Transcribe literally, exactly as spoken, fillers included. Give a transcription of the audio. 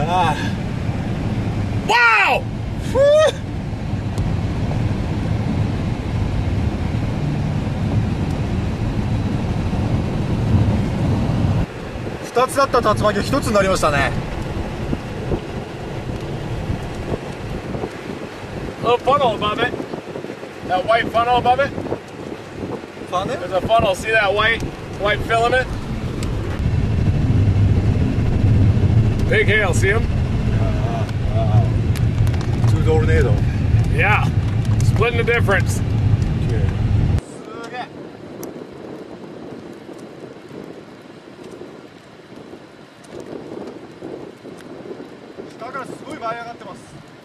ああ。 Wow! ふう。二つだった竜巻が一つになりましたね。 Little funnel above it. That white funnel above it. ファネ？ There's a funnel. See that white, white filament? Big hail. See him? トゥードルネード。 Yeah. Splitting the difference. すげえ。下からすごい舞い上がってます。